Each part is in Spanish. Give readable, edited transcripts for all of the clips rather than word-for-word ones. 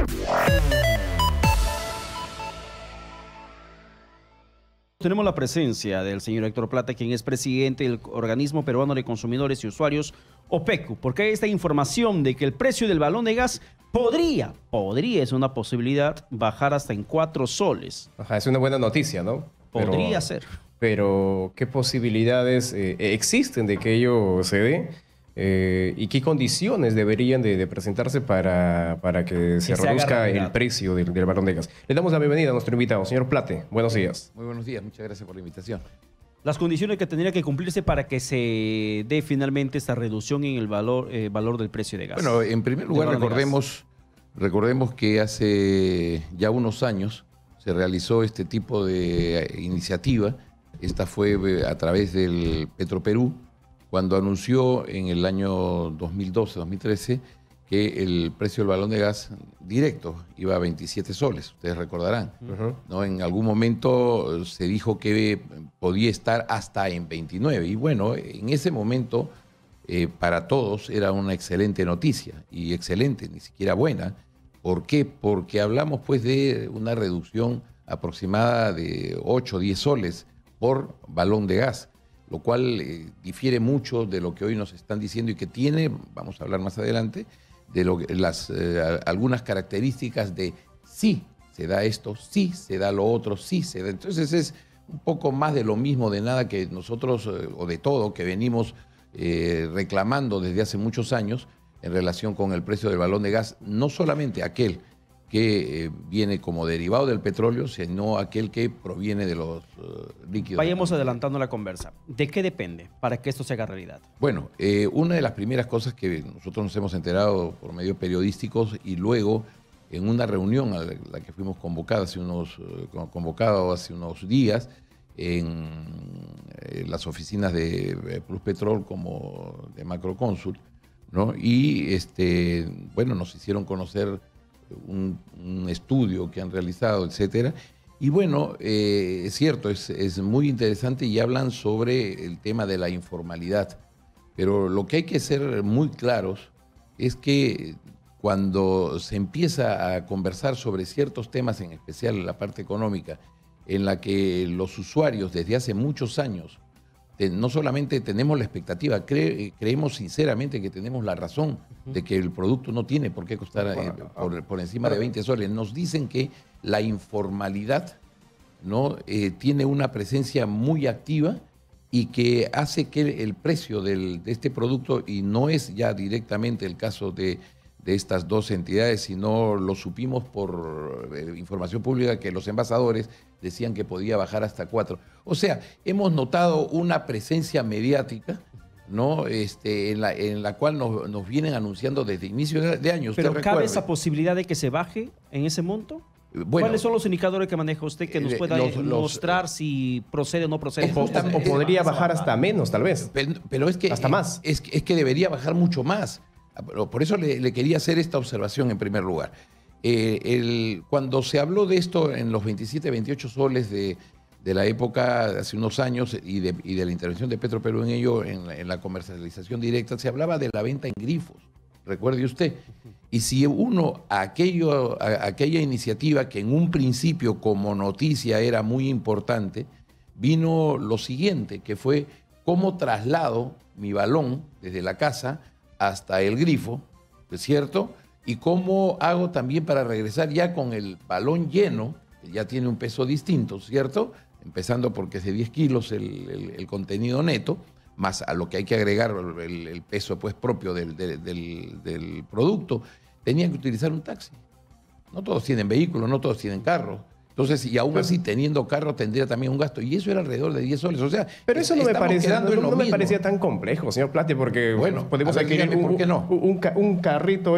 Tenemos la presencia del señor Héctor Plata, quien es presidente del Organismo Peruano de Consumidores y Usuarios, OPECU, porque hay esta información de que el precio del balón de gas podría, es una posibilidad, bajar hasta en 4 soles. Ajá, es una buena noticia, ¿no? Podría ser. Pero, ¿qué posibilidades existen de que ello se dé? ¿Y qué condiciones deberían de presentarse para que se reduzca el precio del balón de gas? Le damos la bienvenida a nuestro invitado, señor Plate. Buenos días. Muy buenos días, muchas gracias por la invitación. Las condiciones que tendría que cumplirse para que se dé finalmente esta reducción en el valor del precio de gas. Bueno, en primer lugar recordemos que hace ya unos años se realizó este tipo de iniciativa. Esta fue a través del Petroperú, cuando anunció en el año 2012-2013 que el precio del balón de gas directo iba a 27 soles, ustedes recordarán. ¿No? En algún momento se dijo que podía estar hasta en 29. Y bueno, en ese momento para todos era una excelente noticia, y excelente, ni siquiera buena. ¿Por qué? Porque hablamos pues de una reducción aproximada de 8 o 10 soles por balón de gas, lo cual difiere mucho de lo que hoy nos están diciendo y que tiene, vamos a hablar más adelante, de algunas características de sí se da esto, sí se da lo otro, sí se da. Entonces es un poco más de lo mismo, de nada, que nosotros, o de todo, que venimos reclamando desde hace muchos años en relación con el precio del balón de gas, no solamente aquel que viene como derivado del petróleo, sino aquel que proviene de los líquidos. Vayamos adelantando la conversa. ¿De qué depende para que esto se haga realidad? Bueno, una de las primeras cosas que nosotros nos hemos enterado por medios periodísticos, y luego en una reunión a la que fuimos convocados hace unos días en las oficinas de Plus Petrol como de Macrocónsul, ¿no? Y bueno, nos hicieron conocer un estudio que han realizado, etcétera. Y bueno, es cierto, es muy interesante, y hablan sobre el tema de la informalidad. Pero lo que hay que ser muy claros es que cuando se empieza a conversar sobre ciertos temas, en especial en la parte económica, en la que los usuarios desde hace muchos años no solamente tenemos la expectativa, creemos sinceramente que tenemos la razón de que el producto no tiene por qué costar por encima de 20 soles. Nos dicen que la informalidad, ¿no? Tiene una presencia muy activa, y que hace que el precio de este producto, y no es ya directamente el caso de estas dos entidades, sino lo supimos por información pública, que los envasadores decían que podía bajar hasta 4. O sea, hemos notado una presencia mediática, ¿no? En la cual nos vienen anunciando desde inicio de año. ¿Pero cabe esa posibilidad de que se baje en ese monto? Bueno, ¿cuáles son los indicadores que maneja usted que nos pueda mostrar si procede o no procede? O podría bajar hasta menos, tal vez. Pero es que hasta más. Es que debería bajar mucho más. Por eso le quería hacer esta observación en primer lugar. Cuando se habló de esto en los 27, 28 soles de la época, hace unos años, y de la intervención de Petroperú en ello, en la comercialización directa, se hablaba de la venta en grifos, recuerde usted. Y si uno, aquella iniciativa que en un principio como noticia era muy importante, vino lo siguiente, que fue cómo traslado mi balón desde la casa hasta el grifo, ¿es cierto? Y cómo hago también para regresar ya con el balón lleno, que ya tiene un peso distinto, ¿cierto? Empezando porque es de 10 kilos el contenido neto, más a lo que hay que agregar el peso pues propio del producto. Tenían que utilizar un taxi. No todos tienen vehículos, no todos tienen carro. Entonces, y aún así, teniendo carro, tendría también un gasto. Y eso era alrededor de 10 soles. O sea, pero eso no me parecía tan complejo, señor Plate, porque bueno, podemos adquirir un carrito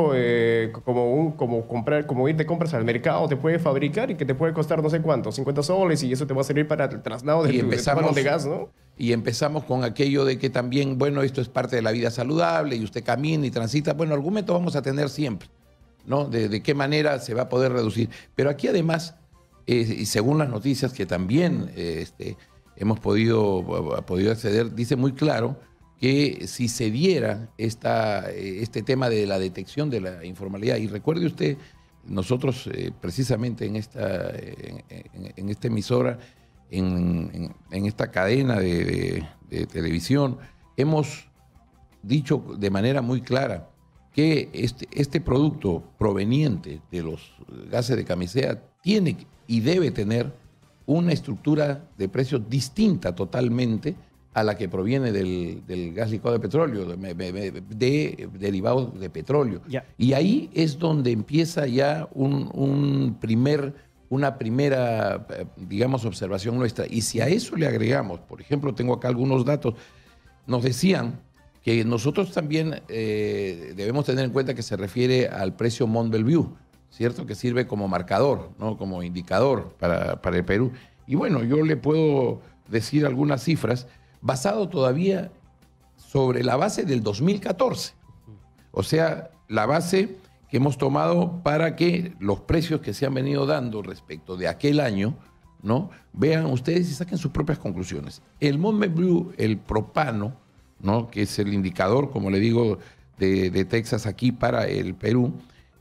como ir de compras al mercado, te puede fabricar y que te puede costar no sé cuánto, 50 soles, y eso te va a servir para el traslado de tu balón de gas, ¿no? Y empezamos con aquello de que también, bueno, esto es parte de la vida saludable y usted camina y transita. Bueno, argumentos vamos a tener siempre, ¿no? De qué manera se va a poder reducir. Pero aquí además, y según las noticias que también hemos podido acceder, dice muy claro que si se diera este tema de la detección de la informalidad, y recuerde usted nosotros precisamente en esta emisora, en esta cadena de televisión, hemos dicho de manera muy clara que este producto proveniente de los gases de camisea tiene y debe tener una estructura de precios distinta totalmente a la que proviene del gas licuado de petróleo, de derivados de petróleo. Ya. Y ahí es donde empieza ya una primera, digamos, observación nuestra. Y si a eso le agregamos, por ejemplo, tengo acá algunos datos, nos decían que nosotros también debemos tener en cuenta que se refiere al precio Mont Belvieu, ¿cierto? Que sirve como marcador, ¿no? Como indicador para el Perú. Y bueno, yo le puedo decir algunas cifras basado todavía sobre la base del 2014. O sea, la base que hemos tomado para que los precios que se han venido dando respecto de aquel año, ¿no? Vean ustedes y saquen sus propias conclusiones. El Mont Belvieu, el propano, ¿no? Que es el indicador, como le digo, de Texas aquí para el Perú,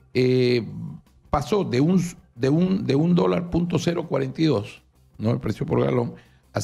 pasó de un $0.42, ¿no? El precio por galón, a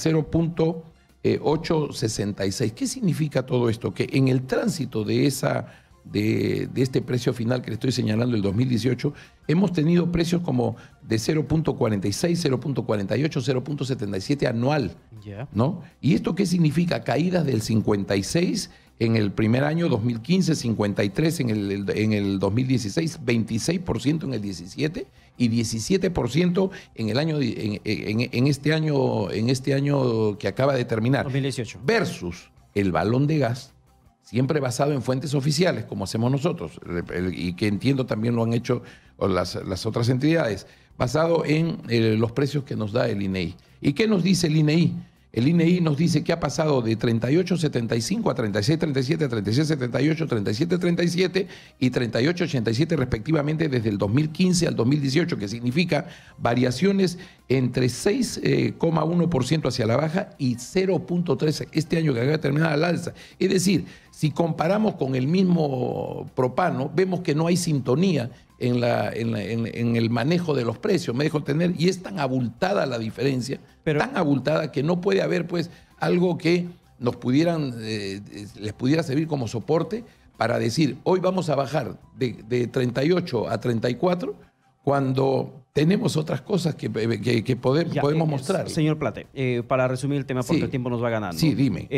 0.866. ¿Qué significa todo esto? Que en el tránsito de este precio final que le estoy señalando, el 2018, hemos tenido precios como de 0.46, 0.48, 0.77 anual, ¿no? ¿Y esto qué significa? Caídas del 56 en el primer año, 2015, 53 en el 2016, 26% en el 17 y 17% en el año en este año que acaba de terminar. 2018. Versus el balón de gas, siempre basado en fuentes oficiales, como hacemos nosotros, y que entiendo también lo han hecho las otras entidades, basado en los precios que nos da el INEI. ¿Y qué nos dice el INEI? El INEI nos dice que ha pasado de 38.75 a 36.37, a 36.78, 37.37 y 38.87 respectivamente desde el 2015 al 2018, que significa variaciones entre 6,1% hacia la baja y 0.3% este año que acaba de terminar al alza. Es decir, si comparamos con el mismo propano, vemos que no hay sintonía en el manejo de los precios, me dejo tener, y es tan abultada la diferencia, tan abultada que no puede haber pues algo que nos les pudiera servir como soporte para decir, hoy vamos a bajar de 38 a 34 cuando tenemos otras cosas que podemos mostrar. Señor Plate, para resumir el tema, porque el tiempo nos va ganando. Sí, dime.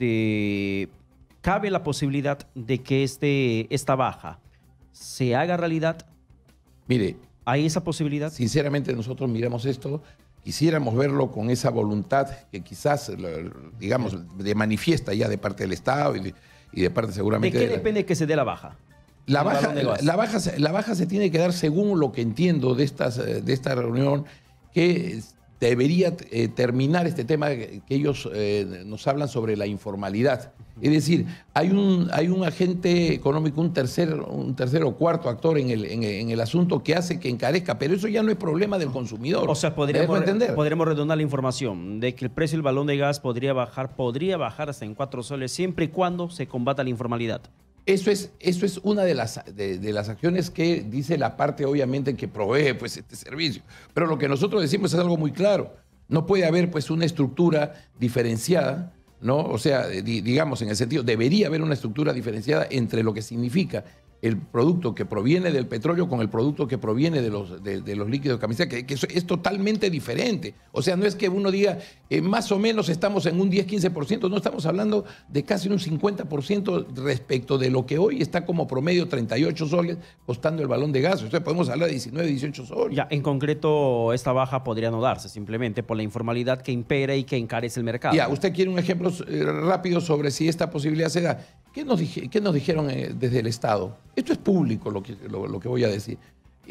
¿Cabe la posibilidad de que esta baja se haga realidad? Mire, ¿hay esa posibilidad? Sinceramente nosotros miramos esto, quisiéramos verlo con esa voluntad que quizás, digamos, de manifiesta ya de parte del Estado y de parte seguramente... ¿De qué depende que se dé la baja? La baja se tiene que dar según lo que entiendo de esta reunión, que debería terminar este tema que ellos nos hablan sobre la informalidad. Es decir, hay un agente económico, un tercer o cuarto actor en el asunto que hace que encarezca, pero eso ya no es problema del consumidor. O sea, podríamos redondar la información de que el precio del balón de gas podría bajar hasta en 4 soles siempre y cuando se combata la informalidad. Eso es una de las acciones que dice la parte, obviamente, que provee pues, este servicio. Pero lo que nosotros decimos es algo muy claro. No puede haber pues, una estructura diferenciada, ¿no? O sea, digamos, en el sentido, debería haber una estructura diferenciada entre lo que significa el producto que proviene del petróleo con el producto que proviene de los líquidos de camiseta, que es totalmente diferente. O sea, no es que uno diga, más o menos estamos en un 10-15%, no, estamos hablando de casi un 50% respecto de lo que hoy está como promedio 38 soles costando el balón de gas. O sea, podemos hablar de 19-18 soles. Ya, en concreto, esta baja podría no darse simplemente por la informalidad que impera y que encarece el mercado. Ya, usted quiere un ejemplo rápido sobre si esta posibilidad se da. ¿Qué nos dijeron desde el Estado? Esto es público lo que voy a decir,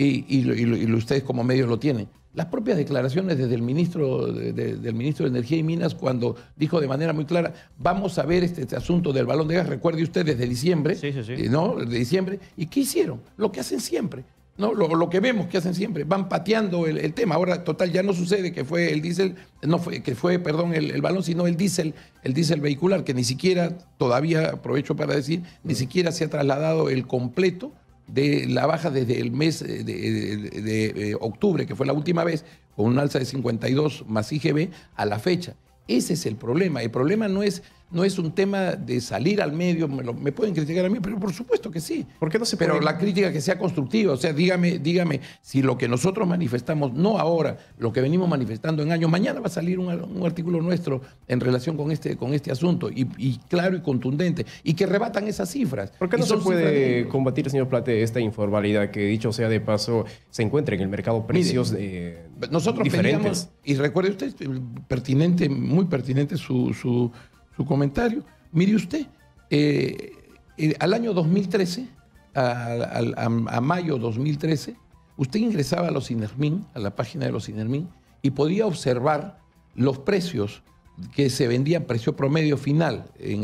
y ustedes como medios lo tienen. Las propias declaraciones desde el ministro de Energía y Minas, cuando dijo de manera muy clara, vamos a ver este asunto del balón de gas, recuerde usted, desde diciembre, sí. ¿no? De diciembre. ¿Y qué hicieron? Lo que hacen siempre. ¿No? Lo que vemos que hacen siempre, van pateando el tema. Ahora, total, ya no sucede que fue el diésel, el balón, sino el diésel vehicular, que ni siquiera, todavía aprovecho para decir, ni siquiera se ha trasladado el completo de la baja desde el mes de octubre, que fue la última vez, con un alza de 52 más IGB, a la fecha. Ese es el problema. El problema no es un tema de salir al medio, me pueden criticar a mí, pero por supuesto que sí. ¿Por qué no se puede? Pero la crítica que sea constructiva, o sea, dígame si lo que nosotros manifestamos, no ahora, lo que venimos manifestando en años, mañana va a salir un artículo nuestro en relación con este asunto, y claro y contundente, y que rebatan esas cifras. ¿Por qué no se puede combatir, señor Plate, esta informalidad que, dicho sea de paso, se encuentra en el mercado precios nosotros diferentes? Pedíamos, y recuerde usted, pertinente, muy pertinente su comentario. Mire usted, al año 2013, a mayo 2013, usted ingresaba a los INERMIN, a la página de los INERMIN, y podía observar los precios que se vendían, precio promedio final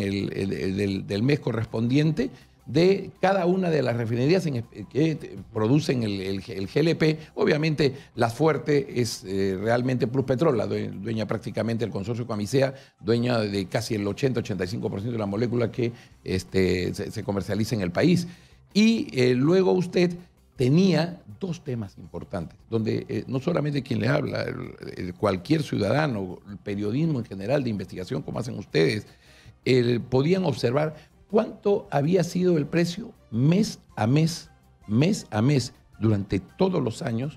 del mes correspondiente, de cada una de las refinerías que producen el GLP. Obviamente la fuerte es realmente Pluspetrol, la dueña prácticamente del consorcio Camisea, dueña de casi el 80-85% de la molécula que se comercializa en el país. Y luego usted tenía dos temas importantes, donde no solamente quien le habla, cualquier ciudadano, el periodismo en general de investigación, como hacen ustedes, podían observar cuánto había sido el precio mes a mes, durante todos los años,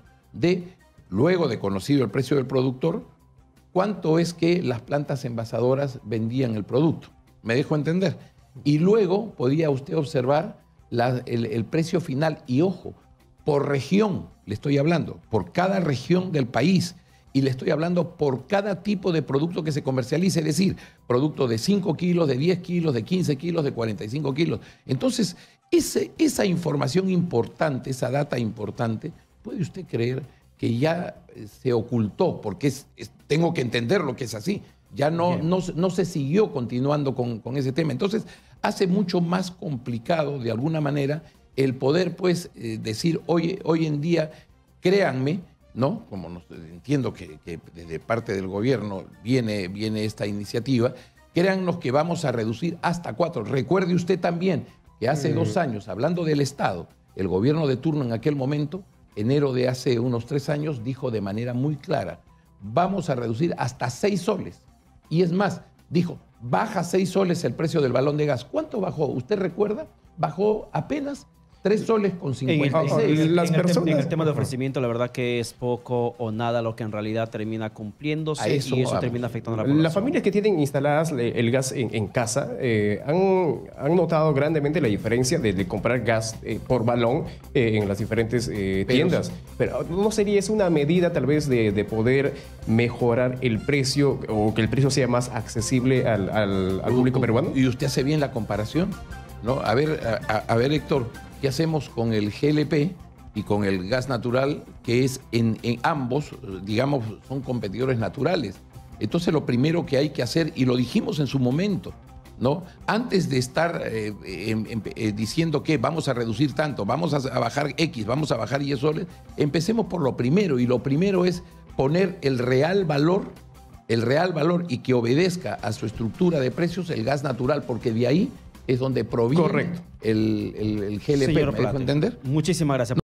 luego de conocido el precio del productor, cuánto es que las plantas envasadoras vendían el producto. ¿Me dejo entender? Y luego podía usted observar el precio final, y ojo, por región, le estoy hablando, por cada región del país. Y le estoy hablando por cada tipo de producto que se comercialice, es decir, producto de 5 kilos, de 10 kilos, de 15 kilos, de 45 kilos. Entonces, esa información importante, esa data importante, ¿puede usted creer que ya se ocultó? Porque tengo que entender lo que es así. Ya no se siguió continuando con ese tema. Entonces, hace mucho más complicado, de alguna manera, el poder, pues, decir, hoy en día, créanme, ¿no? Como entiendo que desde parte del gobierno viene esta iniciativa, créannos que vamos a reducir hasta 4. Recuerde usted también que hace 2 años, hablando del Estado, el gobierno de turno en aquel momento, enero de hace unos 3 años, dijo de manera muy clara, vamos a reducir hasta 6 soles. Y es más, dijo, baja 6 soles el precio del balón de gas. ¿Cuánto bajó? ¿Usted recuerda? Bajó apenas 3 soles con 56. En el tema de ofrecimiento, la verdad que es poco o nada lo que en realidad termina cumpliéndose, y eso termina afectando a la población. Las familias que tienen instaladas el gas en casa han notado grandemente la diferencia de comprar gas por balón en las diferentes tiendas. Pero ¿no sería eso una medida tal vez de poder mejorar el precio, o que el precio sea más accesible al público peruano? Y usted hace bien la comparación, ¿no? A ver, Héctor, ¿qué hacemos con el GLP y con el gas natural, que es en ambos, digamos, son competidores naturales? Entonces lo primero que hay que hacer, y lo dijimos en su momento, ¿no? Antes de estar diciendo que vamos a reducir tanto, vamos a bajar X, vamos a bajar Y soles, empecemos por lo primero, y lo primero es poner el real valor y que obedezca a su estructura de precios el gas natural, porque de ahí es donde proviene el GLP. Señor ¿Me dejo entender? Muchísimas gracias.